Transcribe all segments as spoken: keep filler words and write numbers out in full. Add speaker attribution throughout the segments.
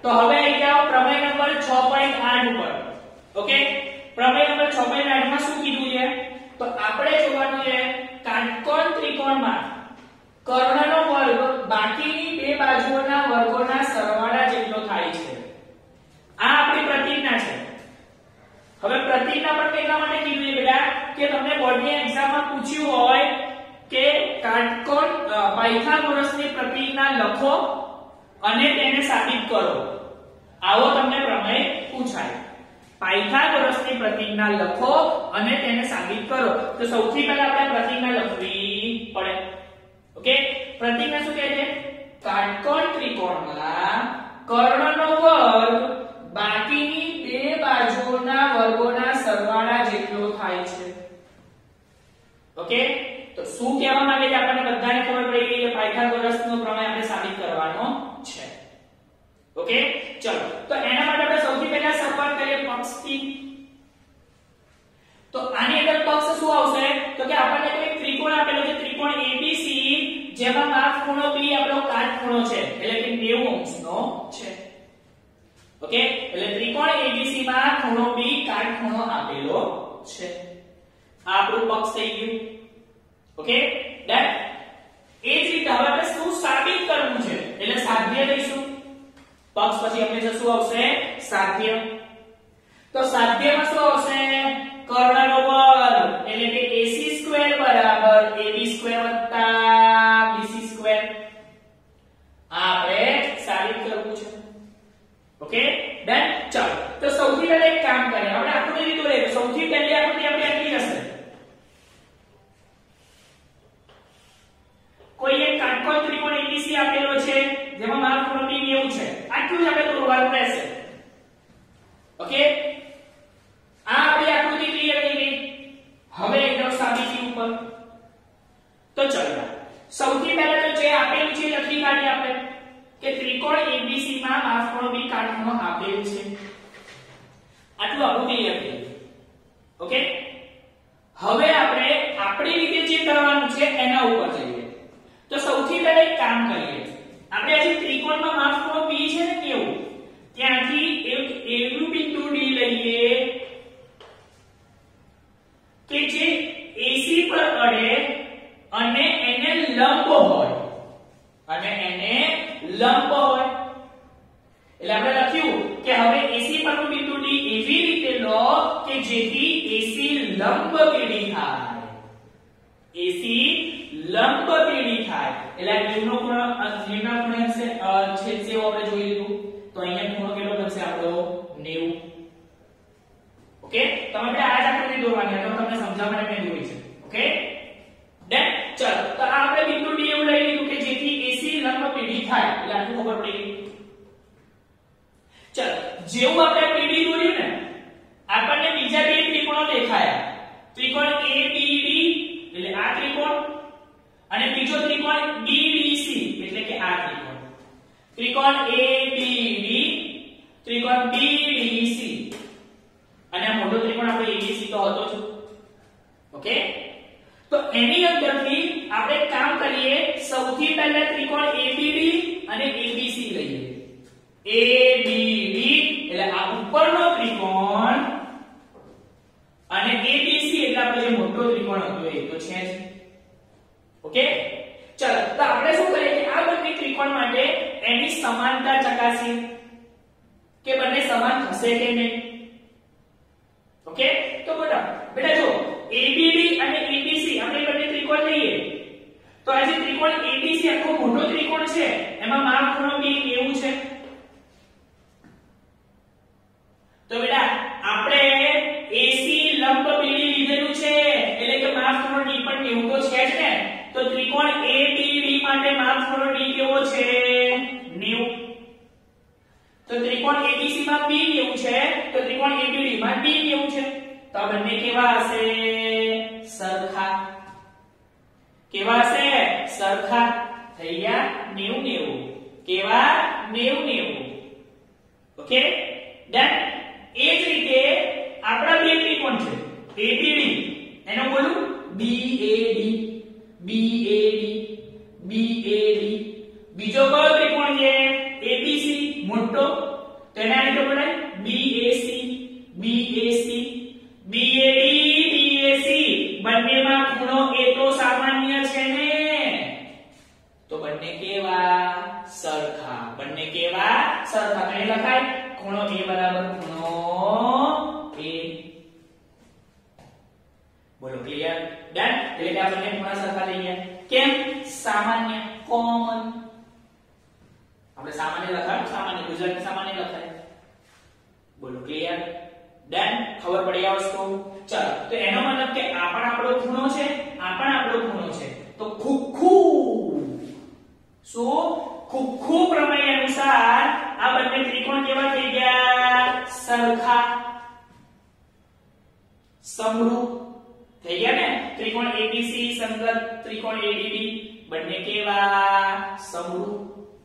Speaker 1: તો હવે આવી જાઓ પ્રમેય નંબર છ પોઈન્ટ આઠ ઉપર. ઓકે, પ્રમેય નંબર છ પોઈન્ટ આઠ માં શું કીધું છે? તો આપણે જોવાનું છે કાટકોણ ત્રિકોણમાં કર્ણનો વર્ગ બાકીની બે બાજુઓના વર્ગોના સરવાળા જેટલો થાય છે. આ આપણી પ્રતિજ્ઞા છે. હવે પ્રતિજ્ઞા પણ કેટલા માટે કીધું છે બેટા? કે તમને બોર્ડની એક્ઝામમાં પૂછ્યું હોય કે કાટકોણ પાયથાગોરસની પ્રતિજ્ઞા લખો અને તેને સાબિત કરો. આવો તમને પ્રમેય પૂછાય. પાયથાગોરસની પ્રતિજ્ઞા લખો અને તેને સાબિત કરો. તો સૌથી પહેલા આપણે પ્રતિજ્ઞા લખવી પડે. ઓકે, પ્રતિજ્ઞા શું કહે છે? કાટકોણ ત્રિકોણમાં કર્ણનો વર્ગ બાકીની બે બાજુઓના વર્ગોના સરવાળા જેટલો થાય છે. ઓકે, તો શું કહેવા માંગે છે? આપણને બધાને ખબર પડી ગઈ કે પાયથાગોરસનો પ્રમેય આપણે સાબિત કરવાનો છે. ઓકે, ચલો તો એના માટે આપણે સૌથી પહેલા શરૂઆત કરીએ પક્ષથી. તો આની અંદર પક્ષ શું આવશે? તો કે આપણને કોઈ ત્રિકોણ આપેલો છે, ત્રિકોણ એબીસી, જેમાં માપ ખૂણો B આપણો કાટખૂણો છે, એટલે કે નેવું અંશનો છે. ઓકે, એટલે ત્રિકોણ એબીસી માં ખૂણો B કાટખૂણો આપેલો છે. આ આપણું પક્ષ થઈ ગયું. Okay, done. એ જ રીતે હવે આપણે શું સાબિત કરવું છે? એટલે સાધ્ય લઈશું. પક્ષ પછી આપણે શું આવશે? સાધ્ય. તો સાધ્યમાં શું આવશે? કર્ણનો વર્ગ એટલે કે AC સ્ક્વેર બરાબર AB સ્ક્વેર વત્તા BC સ્ક્વેર. આ આપણે સાબિત કરવું છે. Okay, done. ચાલો તો સૌથી પહેલા એક કામ કરીએ. આપણે આકૃતિ લીધું રે. સૌથી પહેલી આકૃતિ આપણે આટલી હશે. કોઈ એક કાટકોણ ત્રિકોણ એબીસી આપેલો છે જેમાં માપ ખૂણો B નેવું છે. આટલું જ આપણે દોરવાનું રહેશે. ઓકે, આ આપણી આકૃતિ ક્લિયર થઈ ગઈ. હવે એકદમ સાબિતી ઉપર. તો ચલો સૌથી પહેલા તો જે આપેલું છે લખી કાઢીએ આપણે કે ત્રિકોણ એબીસી માં માપ ખૂણો B કાટખૂણો આપેલ છે. આટલું આપણું ક્લિયર થઈ ગયું. ઓકે, હવે આપણે આપણી રીતે જે કરવાનું છે એના ઉપર જઈએ. તો સૌથી પહેલા એક કામ કરીએ. આપણે આજે ત્રિકોણમાં માપ ખૂણો B છે ને કેવું, ત્યાંથી એક એવું બિંદુ D લઈએ કે જે AC પર અડે અને એને લંબ હોય અને એને લંબ હોય. એટલે આપણે લખ્યું કે હવે AC પરનું બિંદુ D એવી રીતે લો કે જેથી AC લંબ પેડી થાય. AC લંબ પેડી થાય. એટલે નેવું નો ખૂણો નેવું ના ખૂણે હશે છેદ જેવો આપણે જોઈ લીધું. તો અહીંયા ખૂણો કેટલો બનશે આપણો? નેવું. ઓકે, તો આપણે આ જ આકૃતિ દોરવાની છે. તો તમને સમજાવવા માટે મેં દોરી છે. Okay, done. ચલો તો આ આપણે બિંદુ D એવું લઈ લીધું કે જેથી AC લંબ પેડી થાય. એટલે આટલું ખબર પડી ગઈ. ચલો જેવું આપણે પેડી દોર્યું ને, આપણને બીજા બે ત્રિકોણો દેખાયા. ત્રિકોણ A B D એટલે આ ત્રિકોણ અને બીજો ત્રિકોણ B D C એટલે કે આ ત્રિકોણ. ત્રિકોણ A B D, ત્રિકોણ B D C અને આ મોટો ત્રિકોણ આપણે A B C તો હતો જ. ઓકે, તો એની અંદરથી આપણે કામ કરીએ. સૌથી પહેલા ત્રિકોણ A B D અને A B C લઈએ. A B D એટલે આ ઉપરનો ત્રિકોણ અને A B C એટલે આપણે જે મોટો ત્રિકોણ હતો એ તો છે જ. ઓકે, ચલો તો આપણે શું કરીએ કે આ બંને ત્રિકોણ માટે એની સમાનતા ચકાસીએ કે બંને સમાન થશે કે નહીં. ઓકે, તો બેટા બેટા જો A B D અને A B C આપણે બંને ત્રિકોણ લઈએ. તો આ જે ત્રિકોણ A B C આખો મોટો ત્રિકોણ છે એમાં માપ ખૂણો B નેવું છે. તો બેટા આપણે AC લંબ પેડી લીધેલું છે એટલે કે માપ ખૂણો D પણ નેવું તો છે જ ને. તો ત્રિકોણ A B D માટે માપ ખૂણો D કેવો છે? નેવું. તો ત્રિકોણ A B C માં B નેવું છે, તો ત્રિકોણ A B D માં D નેવું છે. તો આ બંને કેવા હશે? સરખા. કેવા હશે? સરખા. થઈ ગયા નેવું નેવું. કેવા? નેવું નેવું. Okay, done. એ જ રીતે આપણા બે ત્રિકોણ છે A B D, એનો બોલું B A D B A D B A D. બીજો કયો ત્રિકોણ છે? A B C મોટો, તો એને આ રીતે બોલાય BAC, BAC, BAD, BAC, બંનેમાં ખૂણો એ તો સામાન્ય છે ને, તો બંને કેવા સરખા, બંને કેવા સરખા, તો એ લખાય ખૂણો A બરાબર ખૂણો A. બોલો ક્લિયર? ડન. એટલે કે આ બંને ખૂણા સરખા થઈ ગયા. કેમ? સામાન્ય, કોમન. આપણે સામાન્ય લખાય, સામાન્ય ગુજરાતી સામાન્ય લખાય. બોલો ક્લિયર? ડન. ખબર પડી આ વસ્તુ? ચાલો, તો એનો મતલબ કે આ પણ આપણો ખૂણો છે, આ પણ આપણો ખૂણો છે, તો ખુખ્ખું શું? ખુખ્ખું પ્રમેય અનુસાર આ બંને ત્રિકોણ કેવા થઈ ગયા? સરખા, સમરૂપ થઈ ગયા ને. ત્રિકોણ એબીસી સંગત ત્રિકોણ એડીબી બંને કેવા? સમરૂપ.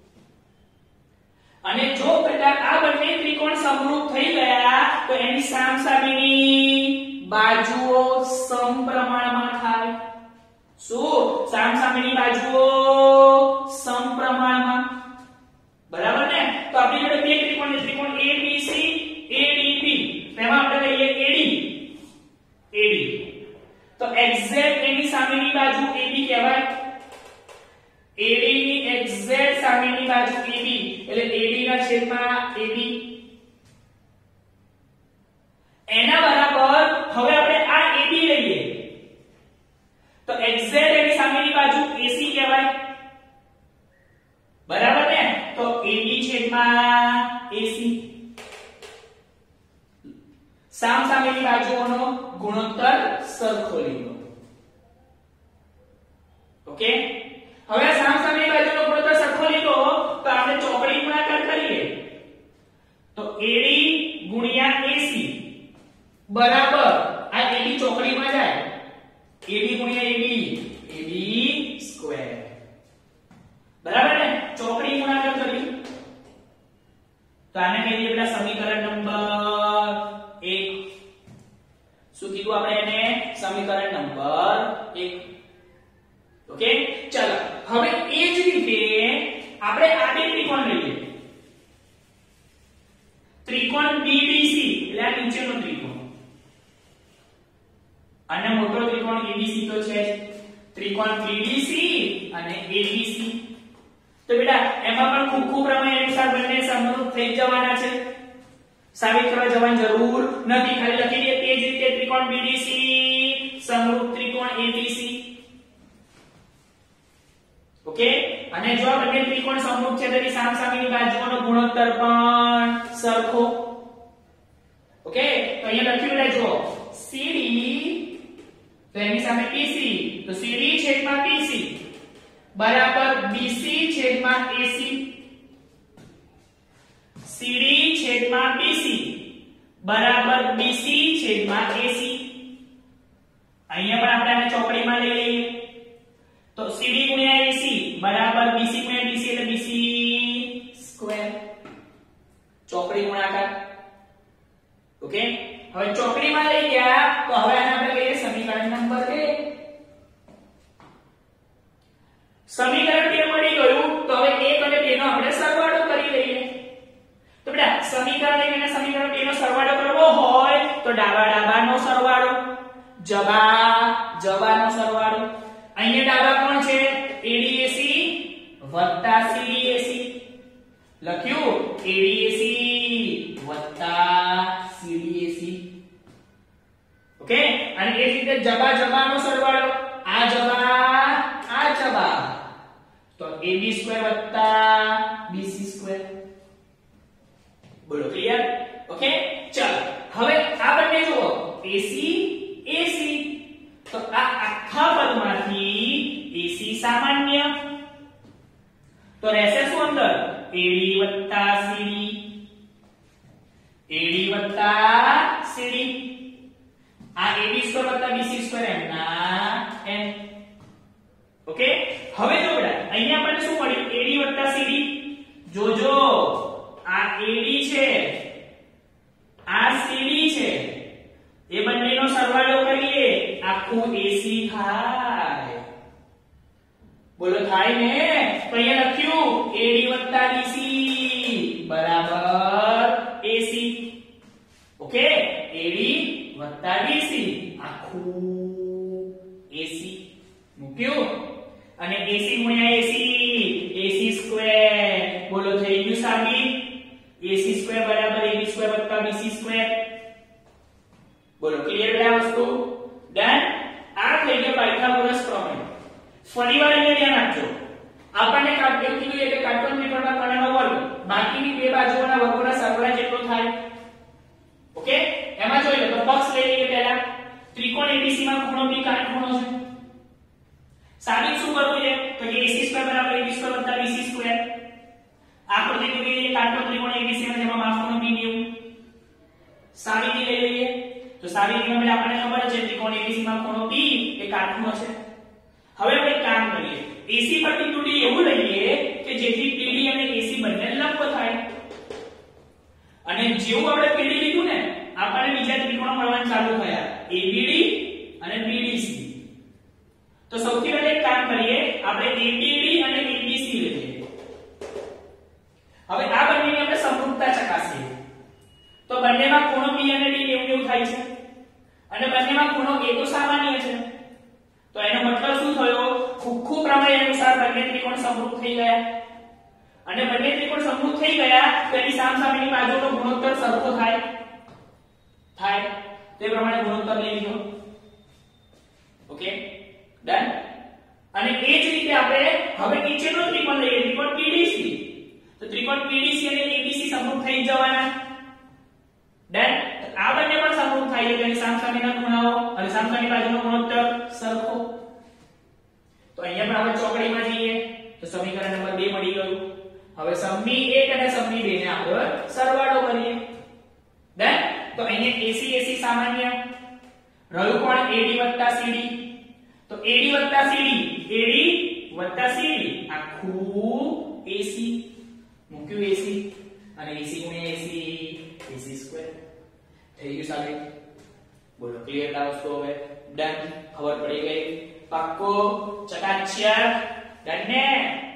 Speaker 1: અને જો બેટા આ બંને ત્રિકોણ સમરૂપ થઈ ગયા તો એની સામસામેની બાજુઓ સમપ્રમાણમાં થાય. શું? સામસામેની બાજુઓ સમપ્રમાણમાં. બરાબર ને? તો આપણી જોડે બે ત્રિકોણ છે, ત્રિકોણ એબીસી એડીબી, તેમાં આપણે લઈએ એડી, એડી. તો એક્ઝેક્ટ એની સામેની બાજુ એબી કહેવાય. એડી ની એક્ઝેક્ટ સામેની બાજુ એબી એટલે એડી ના છેદમાં એબી. એના બરાબર હવે આપણે આ એબી લઈએ તો એક્ઝેક્ટ એની સામેની બાજુ એસી કહેવાય. બરાબર ને? તો એબી છેદમાં એસી. સામસામેની બાજુઓનો ગુણોત્તર સરખો લીધો. ઓકે, હવે આ સામસામેની બાજુનો ગુણોત્તર સરખો લીધો તો આપણે ચોકડી ગુણાકાર કરીએ તો એડી ગુણ્યા એસી બરાબર આ એબી ચોકડીમાં જાય, એબી ગુણ્યા એબી, એબી સ્ક્વેર. બરાબર ને? ચોકડી ગુણાકાર કર્યું તો આને કહી દઈએ પેલા સમીકરણ નંબર એક. શું કીધું આપણે એને? સમીકરણ નંબર એક. ઓકે, ચલો હવે એ જ રીતે આપણે આ બે ત્રિકોણ લઈએ. ત્રિકોણ બીડીસી એટલે આ નીચેનો ત્રિકોણ અને મોટો ત્રિકોણ એબીસી તો છે. ત્રિકોણ બીડીસી અને એબીસી તો બેટા એમાં પણ ખુખ્ખું પ્રમેય અનુસાર બંને સમરૂપ થઈ જવાના છે. સાબિત કરવા જવાની જરૂર નથી, ખાલી લખી દે તે જ રીતે ત્રિકોણ બીડીસી સમરૂપ ત્રિકોણ એબીસી. ઓકે, અને જો આ બંને ત્રિકોણ સમરૂપ છે તો એની સામસામેની બાજુઓનો ગુણોત્તર પણ સરખો. ઓકે, તો અહીંયા લખ્યું છે જો સીડી તો એની સામે બીસી તો સીડી છેદમાં બીસી બરાબર બીસી છેદમાં એસી. સીડી છેદમાં બીસી બરાબર બીસી છેદમાં એસી. અહીંયા પણ આપણે આને ચોકડીમાં લઈ લઈએ તો સીડી ગુણ્યા એસી બરાબર બીસી ગુણ્યા બીસી એટલે બીસી સ્ક્વેર. ચોકડી ગુણાકાર. ઓકે, હવે ચોકડીમાં લઈ ગયા તો હવે આને આપણે કહીએ સમીકરણ નંબર બે. સમીકરણ બે મળી ગયું તો હવે એક અને બે નો આપણે સરવાળો કરી લઈએ. તો બેટા સમીકરણ એક અને સમીકરણ બે નો સરવાળો કરવો હોય તો ડાબા ડાબાનો સરવાળો, જબા જબાનો સરવાળો. અહીંયા ડાબા કોણ છે? એડીએસી વત્તા સીડીએસી. લખ્યું એડીએસી વત્તા સીડીએસી. ઓકે, અને એ જ રીતે જબા જબાનો સરવાળો, આ જબા આ જબા તો એબી સ્ક્વેર વત્તા બીસી સ્ક્વેર. બોલો ક્લિયર? ઓકે, ચાલો હવે આ બંને જુઓ એસી એસી તો આ આખા પદમાંથી એસી સામાન્ય તો રહેશે શું અંદર? એડી વત્તા સીડી, એડી વત્તા સીડી. આ એબી સ્ક્વેર વત્તા બીસી સ્ક્વેર એમના એમ. ઓકે, હવે જો બેટા અહીંયા આપણને શું મળ્યું? એડી વત્તા સીડી. જોજો આ એડી છે, આ સીડી છે, એ બંનેનો સરવાળો કરીએ આખું એસી થાય. બોલો થાય ને? તો અહીંયા લખ્યું એડી વત્તા બીસી બરાબર ઓકે એડી વત્તા બીસી આખું એસી મૂક્યું અને એસી ગુણ્યા એસી એસી સ્ક્વેર બોલો થઈ ગયું સાબિત એસી સ્ક્વેર બરાબર એબી સ્ક્વેર વત્તા બીસી સ્ક્વેર બોલો ક્લિયર બેટા વસ્તુ ડન આ થઈ ગયો પાયથાગોરસ પ્રમેય ફરીવાર અહીંયા ધ્યાન આપજો આપણને કાઢ એવું કીધું કે કાટકોણ ત્રિકોણના કર્ણનો વર્ગ બાકીની બે બાજુઓના વર્ગોના સરવાળા જેટલો થાય ઓકે એમાં જોઈ લો તો પક્ષ લઈ લઈએ પહેલા ત્રિકોણ એબીસી માં ખૂણો બી કાટખૂણો છે સાબિત શું કરવું છે તો કે એસી સ્ક્વેર બરાબર એબી સ્ક્વેર વત્તા બીસી સ્ક્વેર આકૃતિ દોરી લઈએ કાટકોણ ત્રિકોણ એબીસી માં જેમાં માપખૂણો બી ન્યુ સાબિતી લઈ લઈએ તો સાબિતીમાં એટલે આપણને ખબર છે ત્રિકોણ એબીસી માં ખૂણો બી એ કાટખૂણો છે હવે આપણે કામ કરીએ એસી પરથી દોરી એવું લઈએ કે જેથી પીડી અને એસી બંને લંબ થાય અને જેવું આપણે પીડી લીધું ને આપણને બીજા ત્રિકોણો મળવાનું ચાલુ થયા એબીડી અને બીડીસી તો સૌથી પહેલા એક કામ કરીએ આપણે એબીડી અને એબીસી લઈએ હવે આ બંનેની આપણે સમરૂપતા ચકાસીએ તો બંનેમાં ખૂણો બી અને ડી એવું એવું થાય છે અને બંનેમાં ખૂણો એ તો સામાન્ય છે તો એનો મતલબ શું થયો ખુખ્ખુ પ્રમેય અનુસાર બંને ત્રિકોણ સમરૂપ થઈ ગયા અને બંને ત્રિકોણ સમરૂપ થઈ ગયા તો એની સામસામેની બાજુનો ગુણોત્તર સરખો થાય થાય તે પ્રમાણે ગુણોત્તર લઈ લીધો ઓકે ડન અને એ જ રીતે આપણે હવે નીચેનો ત્રિકોણ લઈએ ત્રિકોણ પીડીસી તો ત્રિકોણ પીડીસી અને એબીસી સમરૂપ થઈ જવાના ડન આ બંને પણ સમરૂપ થાય છે તેની સામસામેના ખૂણાઓ અને સામસામેની બાજુનો ગુણોત્તર સરખો તો અહીંયા પણ આપણે ચોકડીમાં જઈએ તો સમીકરણ નંબર બે મળી ગયું હવે સમમી એક અને સમમી બે ને આપણે સરવાળો કરીએ ડન તો અહીંયા એસી એસી સામાન્ય રહ્યું કોણ એડી વત્તા સીડી તો એડી વત્તા સીડી એડી વત્તા સીડી આખું એસી મૂક્યું એસી અને એસી ગુણ્યા એસી એસી સ્ક્વેર થઈ ગયું સાબિત બોલો ક્લિયર આ વસ્તુ હવે ડન ખબર પડી ગઈ પાક્કો ચકાચક ડન ને